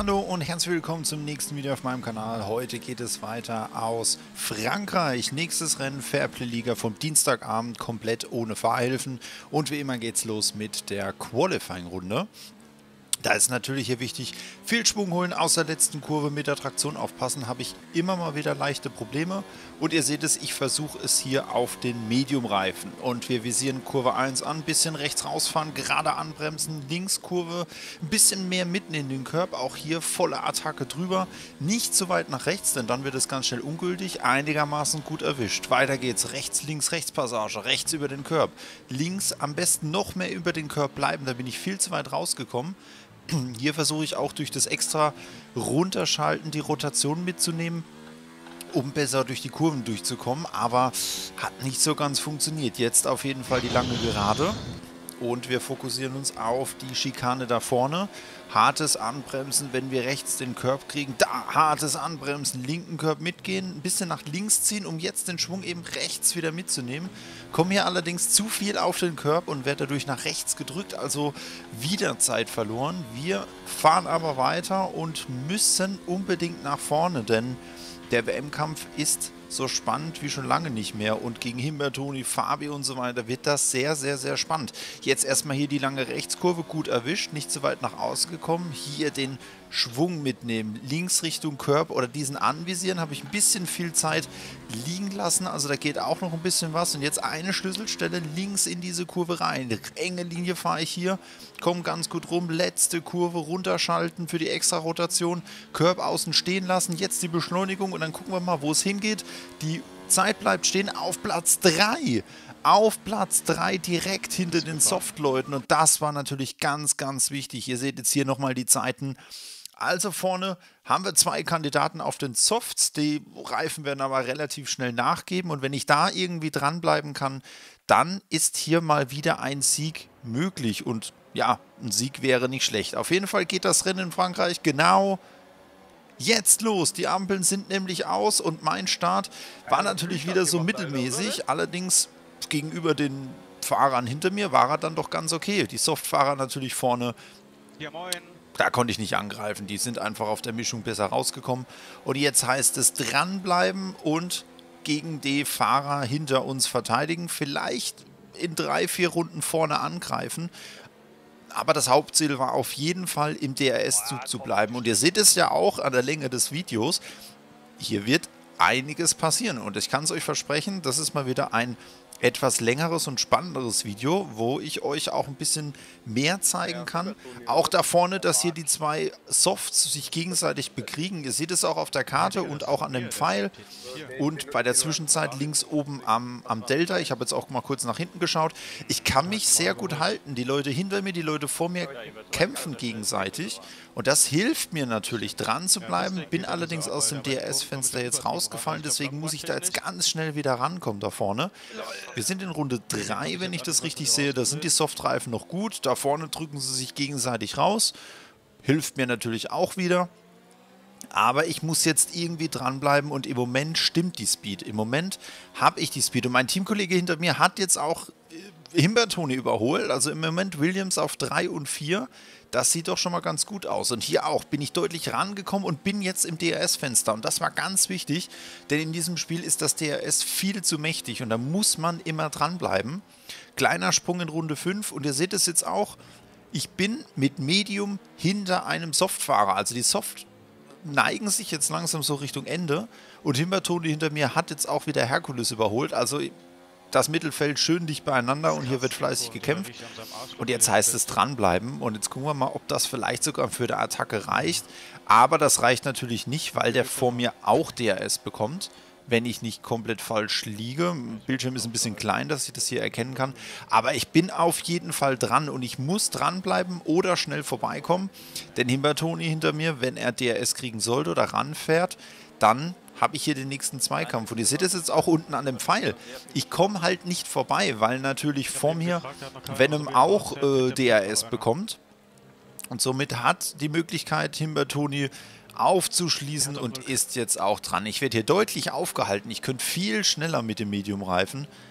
Hallo und herzlich willkommen zum nächsten Video auf meinem Kanal. Heute geht es weiter aus Frankreich. Nächstes Rennen Fairplay-Liga vom Dienstagabend, komplett ohne Fahrhilfen. Und wie immer geht's los mit der Qualifying-Runde. Da ist natürlich hier wichtig, viel Schwung holen, aus der letzten Kurve mit der Traktion aufpassen, habe ich immer mal wieder leichte Probleme. Und ihr seht es, ich versuche es hier auf den Medium-Reifen. Und wir visieren Kurve 1 an, bisschen rechts rausfahren, gerade anbremsen, links Kurve, ein bisschen mehr mitten in den Curb, auch hier volle Attacke drüber. Nicht zu weit nach rechts, denn dann wird es ganz schnell ungültig, einigermaßen gut erwischt. Weiter geht's, rechts, links, rechts Passage, rechts über den Curb. Links am besten noch mehr über den Curb bleiben, da bin ich viel zu weit rausgekommen. Hier versuche ich auch durch das extra Runterschalten die Rotation mitzunehmen, um besser durch die Kurven durchzukommen, aber hat nicht so ganz funktioniert. Jetzt auf jeden Fall die lange Gerade und wir fokussieren uns auf die Schikane da vorne. Hartes Anbremsen, wenn wir rechts den Curb kriegen, da hartes Anbremsen, linken Curb mitgehen, ein bisschen nach links ziehen, um jetzt den Schwung eben rechts wieder mitzunehmen. Komme hier allerdings zu viel auf den Curb und werde dadurch nach rechts gedrückt, also wieder Zeit verloren. Wir fahren aber weiter und müssen unbedingt nach vorne, denn der WM-Kampf ist so spannend wie schon lange nicht mehr und gegen Himbertoni, Fabi und so weiter wird das sehr, sehr, sehr spannend. Jetzt erstmal hier die lange Rechtskurve, gut erwischt, nicht zu weit nach außen gekommen. Hier den Schwung mitnehmen, links Richtung Curb oder diesen anvisieren, habe ich ein bisschen viel Zeit liegen lassen, also da geht auch noch ein bisschen was. Und jetzt eine Schlüsselstelle links in diese Kurve rein. Eine enge Linie fahre ich hier, komme ganz gut rum, letzte Kurve runterschalten für die extra Rotation, Curb außen stehen lassen, jetzt die Beschleunigung und dann gucken wir mal, wo es hingeht. Die Zeit bleibt stehen auf Platz 3. Auf Platz 3 direkt hinter den Softleuten und das war natürlich ganz, ganz wichtig. Ihr seht jetzt hier nochmal die Zeiten. Also vorne haben wir zwei Kandidaten auf den Softs, die Reifen werden aber relativ schnell nachgeben und wenn ich da irgendwie dranbleiben kann, dann ist hier mal wieder ein Sieg möglich und ja, ein Sieg wäre nicht schlecht. Auf jeden Fall geht das Rennen in Frankreich genau jetzt los. Die Ampeln sind nämlich aus und mein Start war natürlich wieder so mittelmäßig, allerdings gegenüber den Fahrern hinter mir war er dann doch ganz okay. Die Softfahrer natürlich vorne, da konnte ich nicht angreifen, die sind einfach auf der Mischung besser rausgekommen. Und jetzt heißt es dranbleiben und gegen die Fahrer hinter uns verteidigen, vielleicht in 3, 4 Runden vorne angreifen. Aber das Hauptziel war auf jeden Fall im DRS-Zug zu bleiben. Und ihr seht es ja auch an der Länge des Videos, hier wird einiges passieren. Und ich kann es euch versprechen, das ist mal wieder ein etwas längeres und spannenderes Video, wo ich euch auch ein bisschen mehr zeigen kann. Auch da vorne, dass hier die zwei Softs sich gegenseitig bekriegen. Ihr seht es auch auf der Karte und auch an dem Pfeil. Und bei der Zwischenzeit links oben am Delta. Ich habe jetzt auch mal kurz nach hinten geschaut. Ich kann mich sehr gut halten. Die Leute hinter mir, die Leute vor mir kämpfen gegenseitig. Und das hilft mir natürlich, dran zu bleiben. Bin allerdings aus dem DRS-Fenster jetzt rausgefallen. Deswegen muss ich da jetzt ganz schnell wieder rankommen da vorne. Wir sind in Runde 3, wenn ich das richtig sehe. Da sind die Softreifen noch gut. Da vorne drücken sie sich gegenseitig raus. Hilft mir natürlich auch wieder. Aber ich muss jetzt irgendwie dranbleiben und im Moment stimmt die Speed. Im Moment habe ich die Speed. Und mein Teamkollege hinter mir hat jetzt auch Himbertoni überholt. Also im Moment Williams auf 3 und 4. Das sieht doch schon mal ganz gut aus. Und hier auch bin ich deutlich rangekommen und bin jetzt im DRS-Fenster. Und das war ganz wichtig, denn in diesem Spiel ist das DRS viel zu mächtig und da muss man immer dranbleiben. Kleiner Sprung in Runde 5 und ihr seht es jetzt auch, ich bin mit Medium hinter einem Softfahrer. Also die Soft neigen sich jetzt langsam so Richtung Ende und Himbertoni hinter mir hat jetzt auch wieder Herkules überholt. Also das Mittelfeld schön dicht beieinander und hier wird fleißig gekämpft. Und jetzt heißt es dranbleiben. Und jetzt gucken wir mal, ob das vielleicht sogar für die Attacke reicht. Aber das reicht natürlich nicht, weil der vor mir auch DRS bekommt, wenn ich nicht komplett falsch liege. Bildschirm ist ein bisschen klein, dass ich das hier erkennen kann. Aber ich bin auf jeden Fall dran und ich muss dranbleiben oder schnell vorbeikommen. Denn Himbertoni hinter mir, wenn er DRS kriegen sollte oder ranfährt, dann habe ich hier den nächsten Zweikampf. Und ihr seht es jetzt auch unten an dem Pfeil. Ich komme halt nicht vorbei, weil natürlich vor mir Venom auch DRS bekommt. Und somit hat die Möglichkeit, Himbertoni aufzuschließen und ist jetzt auch dran. Ich werde hier deutlich aufgehalten. Ich könnte viel schneller mit dem Medium-Reifen.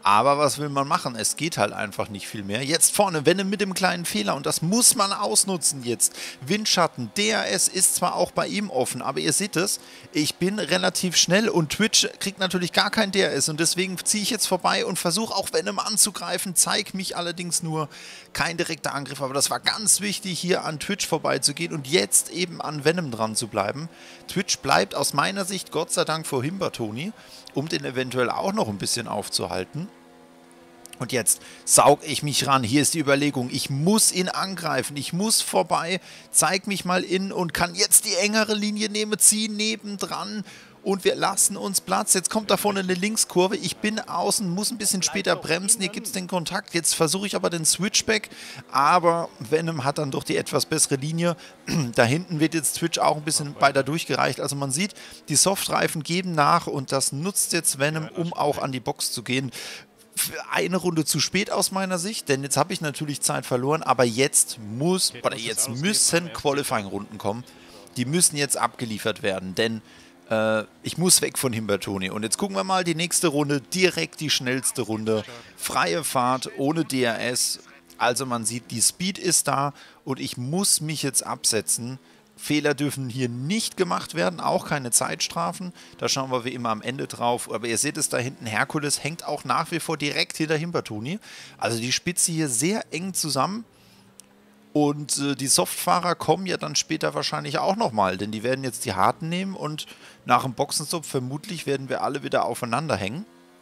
Aber was will man machen? Es geht halt einfach nicht viel mehr. Jetzt vorne Venom mit dem kleinen Fehler und das muss man ausnutzen jetzt. Windschatten, DRS ist zwar auch bei ihm offen, aber ihr seht es, ich bin relativ schnell und Twitch kriegt natürlich gar kein DRS und deswegen ziehe ich jetzt vorbei und versuche auch Venom anzugreifen, zeige mich allerdings nur kein direkter Angriff, aber das war ganz wichtig, hier an Twitch vorbeizugehen und jetzt eben an Venom dran zu bleiben. Twitch bleibt aus meiner Sicht Gott sei Dank vor Himbertoni, um den eventuell auch noch ein bisschen aufzuhalten. Und jetzt saug ich mich ran. Hier ist die Überlegung, ich muss ihn angreifen, ich muss vorbei, zeig mich mal in und kann jetzt die engere Linie nehmen, ziehen nebendran und wir lassen uns Platz. Jetzt kommt da vorne eine Linkskurve, ich bin außen, muss ein bisschen später bremsen, hier gibt es den Kontakt. Jetzt versuche ich aber den Switchback, aber Venom hat dann doch die etwas bessere Linie. Da hinten wird jetzt Twitch auch ein bisschen weiter durchgereicht. Also man sieht, die Softreifen geben nach und das nutzt jetzt Venom, um auch an die Box zu gehen. Eine Runde zu spät aus meiner Sicht, denn jetzt habe ich natürlich Zeit verloren, aber jetzt müssen Qualifying-Runden kommen. Die müssen jetzt abgeliefert werden, denn ich muss weg von Himbertoni. Und jetzt gucken wir mal die nächste Runde, direkt die schnellste Runde. Freie Fahrt, ohne DRS. Also man sieht, die Speed ist da und ich muss mich jetzt absetzen. Fehler dürfen hier nicht gemacht werden, auch keine Zeitstrafen. Da schauen wir wie immer am Ende drauf. Aber ihr seht es da hinten, Herkules hängt auch nach wie vor direkt hinter Himbertoni. Also die Spitze hier sehr eng zusammen. Und die Softfahrer kommen ja dann später wahrscheinlich auch nochmal, denn die werden jetzt die harten nehmen und nach dem Boxenstopp vermutlich werden wir alle wieder aufeinander hängen.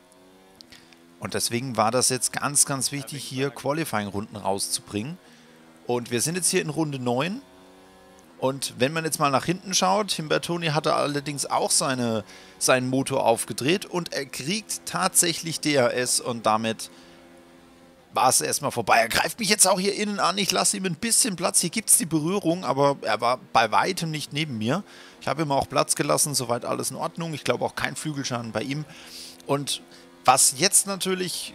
Und deswegen war das jetzt ganz, ganz wichtig, hier Qualifying-Runden rauszubringen. Und wir sind jetzt hier in Runde 9. Und wenn man jetzt mal nach hinten schaut, Himbertoni hatte allerdings auch seinen Motor aufgedreht und er kriegt tatsächlich DRS und damit war es erstmal vorbei. Er greift mich jetzt auch hier innen an, ich lasse ihm ein bisschen Platz, hier gibt es die Berührung, aber er war bei weitem nicht neben mir. Ich habe ihm auch Platz gelassen, soweit alles in Ordnung, ich glaube auch kein Flügelschaden bei ihm. Und was jetzt natürlich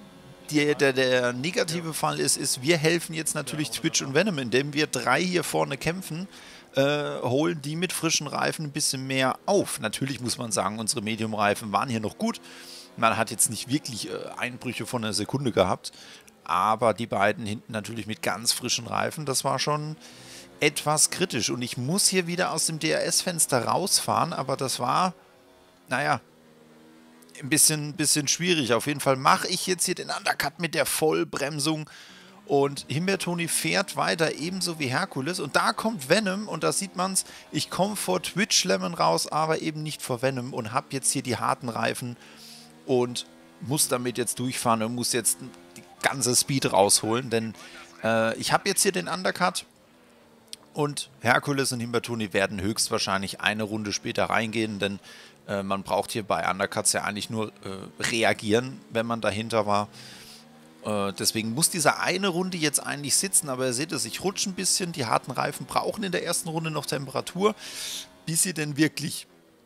der negative Fall ist, wir helfen jetzt natürlich Twitch und Venom, indem wir 3 hier vorne kämpfen, holen die mit frischen Reifen ein bisschen mehr auf. Natürlich muss man sagen, unsere Medium-Reifen waren hier noch gut. Man hat jetzt nicht wirklich Einbrüche von einer Sekunde gehabt, aber die beiden hinten natürlich mit ganz frischen Reifen, das war schon etwas kritisch. Und ich muss hier wieder aus dem DRS-Fenster rausfahren, aber das war, naja, ein bisschen schwierig. Auf jeden Fall mache ich jetzt hier den Undercut mit der Vollbremsung und Himbertoni fährt weiter, ebenso wie Herkules. Und da kommt Venom und da sieht man es, ich komme vor Twitch Lemon raus, aber eben nicht vor Venom und habe jetzt hier die harten Reifen und muss damit jetzt durchfahren und muss jetzt die ganze Speed rausholen, denn ich habe jetzt hier den Undercut und Herkules und Himbertoni werden höchstwahrscheinlich eine Runde später reingehen, denn man braucht hier bei Undercuts ja eigentlich nur reagieren, wenn man dahinter war. Deswegen muss diese eine Runde jetzt eigentlich sitzen, aber ihr seht es, ich rutsche ein bisschen. Die harten Reifen brauchen in der ersten Runde noch Temperatur, bis sie denn wirklich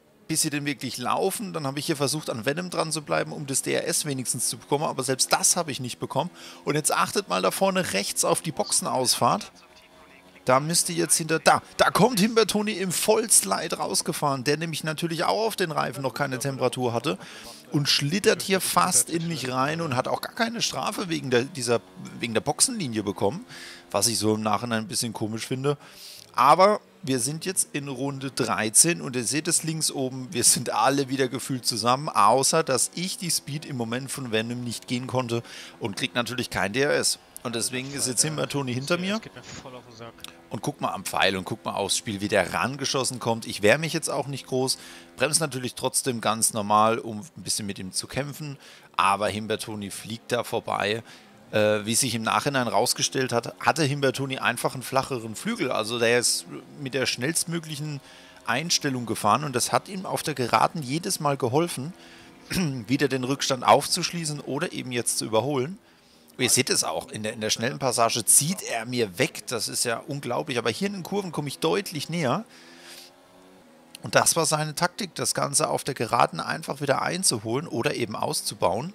laufen. Dann habe ich hier versucht, an Venom dran zu bleiben, um das DRS wenigstens zu bekommen, aber selbst das habe ich nicht bekommen. Und jetzt achtet mal da vorne rechts auf die Boxenausfahrt. Da müsste jetzt da kommt Himbertoni im Vollslide rausgefahren, der nämlich natürlich auch auf den Reifen noch keine Temperatur hatte und schlittert hier fast in mich rein und hat auch gar keine Strafe wegen der Boxenlinie bekommen, was ich so im Nachhinein ein bisschen komisch finde. Aber wir sind jetzt in Runde 13 und ihr seht es links oben, wir sind alle wieder gefühlt zusammen, außer dass ich die Speed im Moment von Venom nicht gehen konnte und kriegt natürlich kein DRS. Und deswegen ist jetzt Himbertoni hinter mir und guck mal am Pfeil und guck mal aufs Spiel, wie der rangeschossen kommt. Ich wehre mich jetzt auch nicht groß, bremse natürlich trotzdem ganz normal, um ein bisschen mit ihm zu kämpfen, aber Himbertoni fliegt da vorbei. Wie sich im Nachhinein rausgestellt hat, hatte Himbertoni einfach einen flacheren Flügel. Also der ist mit der schnellstmöglichen Einstellung gefahren und das hat ihm auf der Geraden jedes Mal geholfen, wieder den Rückstand aufzuschließen oder eben jetzt zu überholen. Ihr seht es auch, in der schnellen Passage zieht er mir weg, das ist ja unglaublich, aber hier in den Kurven komme ich deutlich näher. Und das war seine Taktik, das Ganze auf der Geraden einfach wieder einzuholen oder eben auszubauen.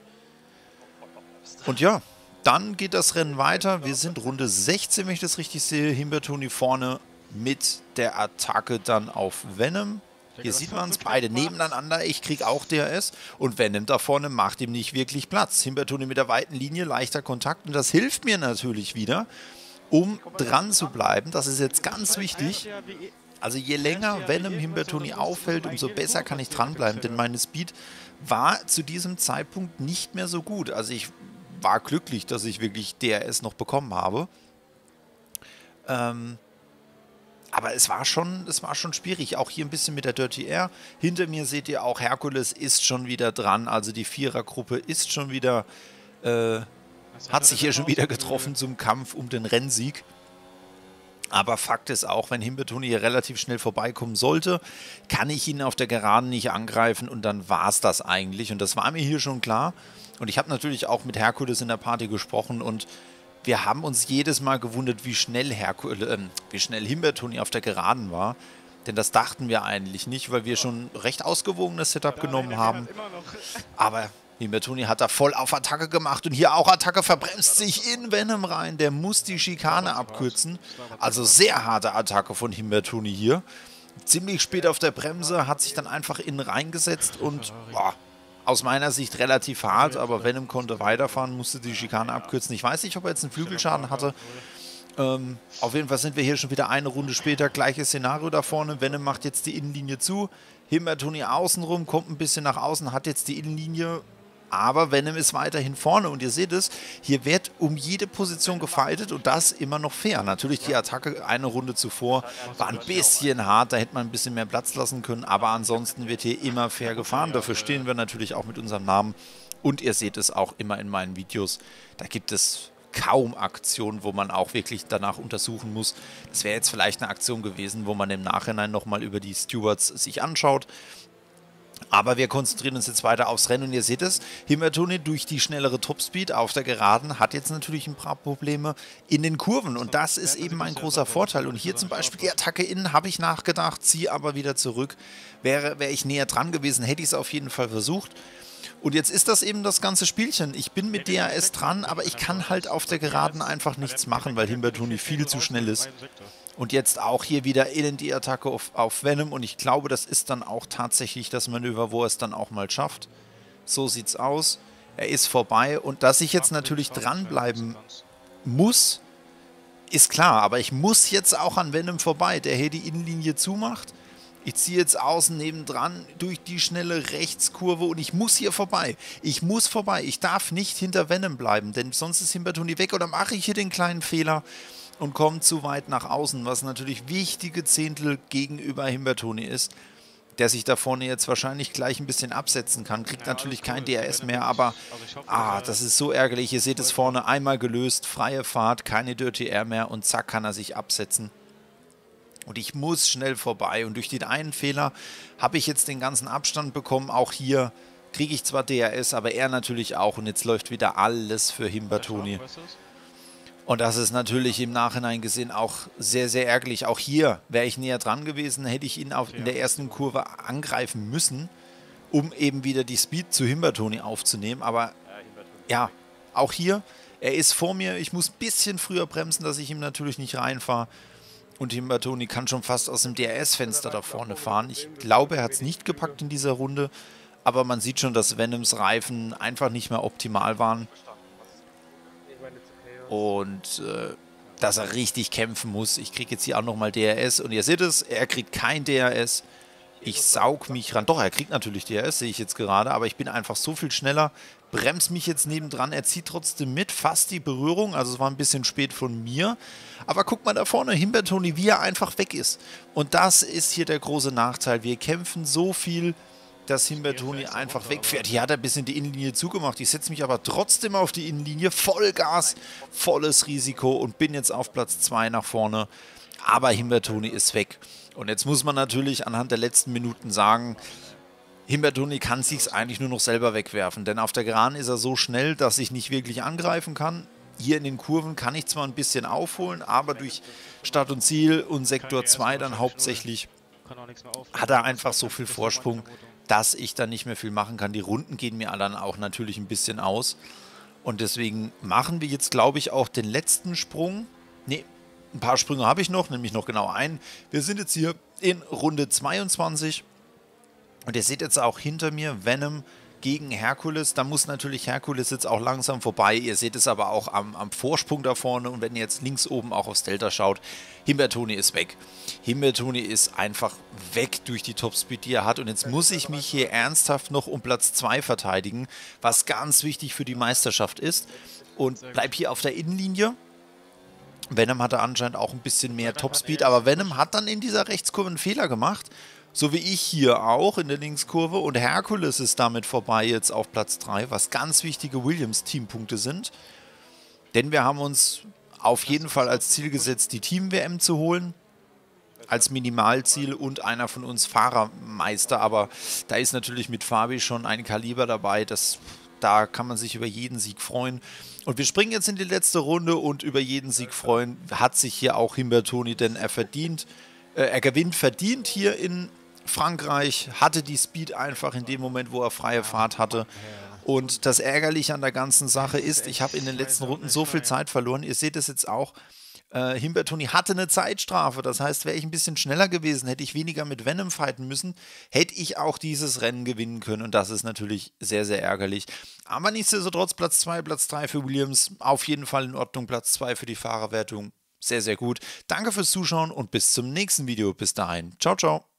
Und ja, dann geht das Rennen weiter. Wir sind Runde 16, wenn ich das richtig sehe. Himbertoni vorne mit der Attacke dann auf Venom. Hier sieht man es, beide nebeneinander. Ich kriege auch DRS und Venom da vorne macht ihm nicht wirklich Platz. Himbertoni mit der weiten Linie, leichter Kontakt und das hilft mir natürlich wieder, um dran zu bleiben. Das ist jetzt ganz wichtig. Also je länger Venom Himbertoni auffällt, umso besser kann ich dranbleiben, denn meine Speed war zu diesem Zeitpunkt nicht mehr so gut. Also ich war glücklich, dass ich wirklich DRS noch bekommen habe. Aber es war schon schwierig, auch hier ein bisschen mit der Dirty Air. Hinter mir seht ihr auch, Herkules ist schon wieder dran, also die Vierergruppe ist schon wieder, hat sich hier schon wieder getroffen zum Kampf um den Rennsieg. Aber Fakt ist auch, wenn Himbertoni hier relativ schnell vorbeikommen sollte, kann ich ihn auf der Geraden nicht angreifen und dann war es das eigentlich. Und das war mir hier schon klar. Und ich habe natürlich auch mit Herkules in der Party gesprochen und wir haben uns jedes Mal gewundert, wie schnell Himbertoni auf der Geraden war. Denn das dachten wir eigentlich nicht, weil wir schon recht ausgewogenes Setup genommen haben. Aber Himbertoni hat da voll auf Attacke gemacht und hier auch Attacke, verbremst sich in Venom rein. Der muss die Schikane abkürzen. Also sehr harte Attacke von Himbertoni hier. Ziemlich spät auf der Bremse, hat sich dann einfach innen reingesetzt und boah, aus meiner Sicht relativ hart, aber Venom konnte weiterfahren, musste die Schikane abkürzen. Ich weiß nicht, ob er jetzt einen Flügelschaden hatte. Auf jeden Fall sind wir hier schon wieder eine Runde später. Gleiches Szenario da vorne. Venom macht jetzt die Innenlinie zu. Himbertoni außenrum, kommt ein bisschen nach außen, hat jetzt die Innenlinie. Aber Venom ist weiterhin vorne und ihr seht es, hier wird um jede Position gefightet und das immer noch fair. Natürlich die Attacke eine Runde zuvor war ein bisschen hart, da hätte man ein bisschen mehr Platz lassen können, aber ansonsten wird hier immer fair gefahren. Dafür stehen wir natürlich auch mit unserem Namen und ihr seht es auch immer in meinen Videos. Da gibt es kaum Aktionen, wo man auch wirklich danach untersuchen muss. Das wäre jetzt vielleicht eine Aktion gewesen, wo man im Nachhinein nochmal über die Stewards sich anschaut. Aber wir konzentrieren uns jetzt weiter aufs Rennen und ihr seht es, Himbertoni durch die schnellere Topspeed auf der Geraden hat jetzt natürlich ein paar Probleme in den Kurven und das ist eben ein großer Vorteil. Und hier zum Beispiel die Attacke innen habe ich nachgedacht, ziehe aber wieder zurück. Wäre ich näher dran gewesen, hätte ich es auf jeden Fall versucht. Und jetzt ist das eben das ganze Spielchen. Ich bin mit DRS dran, aber ich kann halt auf der Geraden einfach nichts machen, weil Himbertoni viel zu schnell ist. Und jetzt auch hier wieder in die Attacke auf Venom und ich glaube, das ist dann auch tatsächlich das Manöver, wo er es dann auch mal schafft. So sieht's aus. Er ist vorbei und dass ich jetzt natürlich dranbleiben muss, ist klar. Aber ich muss jetzt auch an Venom vorbei, der hier die Innenlinie zumacht. Ich ziehe jetzt außen nebendran durch die schnelle Rechtskurve und ich muss hier vorbei. Ich muss vorbei. Ich darf nicht hinter Venom bleiben, denn sonst ist Himbertoni weg oder mache ich hier den kleinen Fehler und kommt zu weit nach außen, was natürlich wichtige Zehntel gegenüber Himbertoni ist, der sich da vorne jetzt wahrscheinlich gleich ein bisschen absetzen kann. Kriegt natürlich kein DRS mehr, aber das ist so ärgerlich. Ihr seht es vorne, einmal gelöst, freie Fahrt, keine Dirty Air mehr und zack kann er sich absetzen. Und ich muss schnell vorbei und durch den einen Fehler habe ich jetzt den ganzen Abstand bekommen. Auch hier kriege ich zwar DRS, aber er natürlich auch und jetzt läuft wieder alles für Himbertoni. Und das ist natürlich im Nachhinein gesehen auch sehr, sehr ärgerlich. Auch hier wäre ich näher dran gewesen, hätte ich ihn in der ersten Kurve angreifen müssen, um eben wieder die Speed zu Himbertoni aufzunehmen. Aber ja, auch hier, er ist vor mir. Ich muss ein bisschen früher bremsen, dass ich ihm natürlich nicht reinfahre. Und Himbertoni kann schon fast aus dem DRS-Fenster da vorne fahren. Ich glaube, er hat es nicht gepackt in dieser Runde. Aber man sieht schon, dass Venoms Reifen einfach nicht mehr optimal waren. Und dass er richtig kämpfen muss. Ich kriege jetzt hier auch nochmal DRS. Und ihr seht es, er kriegt kein DRS. Ich saug mich ran. Doch, er kriegt natürlich DRS, sehe ich jetzt gerade. Aber ich bin einfach so viel schneller. Bremst mich jetzt nebendran. Er zieht trotzdem mit. Fast die Berührung. Also es war ein bisschen spät von mir. Aber guck mal da vorne, Himbertoni, wie er einfach weg ist. Und das ist hier der große Nachteil. Wir kämpfen so viel, dass Himbertoni einfach wegfährt. Hier hat er ein bisschen die Innenlinie zugemacht. Ich setze mich aber trotzdem auf die Innenlinie. Vollgas, volles Risiko und bin jetzt auf Platz 2 nach vorne. Aber Himbertoni ist weg. Und jetzt muss man natürlich anhand der letzten Minuten sagen, Himbertoni kann sich's eigentlich nur noch selber wegwerfen. Denn auf der Geraden ist er so schnell, dass ich nicht wirklich angreifen kann. Hier in den Kurven kann ich zwar ein bisschen aufholen, aber durch Start und Ziel und Sektor 2 dann hauptsächlich hat er einfach so viel Vorsprung, dass ich dann nicht mehr viel machen kann. Die Runden gehen mir dann auch natürlich ein bisschen aus. Und deswegen machen wir jetzt, glaube ich, auch den letzten Sprung. Ne, ein paar Sprünge habe ich noch, nämlich noch genau einen. Wir sind jetzt hier in Runde 22 Und ihr seht jetzt auch hinter mir Venom gegen Herkules. Da muss natürlich Herkules jetzt auch langsam vorbei. Ihr seht es aber auch am Vorsprung da vorne. Und wenn ihr jetzt links oben auch aufs Delta schaut, Himbeertoni ist weg. Himbeertoni ist einfach weg durch die Topspeed, die er hat. Und jetzt muss ich mich hier ernsthaft noch um Platz 2 verteidigen, was ganz wichtig für die Meisterschaft ist. Und bleib hier auf der Innenlinie. Venom hatte anscheinend auch ein bisschen mehr Topspeed, aber Venom hat dann in dieser Rechtskurve einen Fehler gemacht. So wie ich hier auch in der Linkskurve. Und Herkules ist damit vorbei jetzt auf Platz 3, was ganz wichtige Williams-Teampunkte sind. Denn wir haben uns auf jeden Fall als Ziel gesetzt, die Team-WM zu holen. Als Minimalziel und einer von uns Fahrermeister. Aber da ist natürlich mit Fabi schon ein Kaliber dabei, da kann man sich über jeden Sieg freuen. Und wir springen jetzt in die letzte Runde und über jeden Sieg freuen hat sich hier auch Himbeertoni, denn er gewinnt verdient hier in Frankreich, hatte die Speed einfach in dem Moment, wo er freie Fahrt hatte. Und das Ärgerliche an der ganzen Sache ist, ich habe in den letzten Runden so viel Zeit verloren. Ihr seht es jetzt auch. Himbeertoni hatte eine Zeitstrafe, das heißt, wäre ich ein bisschen schneller gewesen, hätte ich weniger mit Venom fighten müssen, hätte ich auch dieses Rennen gewinnen können und das ist natürlich sehr, sehr ärgerlich. Aber nichtsdestotrotz Platz 2, Platz 3 für Williams, auf jeden Fall in Ordnung, Platz 2 für die Fahrerwertung, sehr, sehr gut. Danke fürs Zuschauen und bis zum nächsten Video. Bis dahin, ciao, ciao.